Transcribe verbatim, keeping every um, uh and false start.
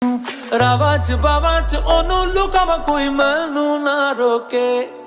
रावां च बावां च ओनू लुकावां कोई मैनू ना रोके।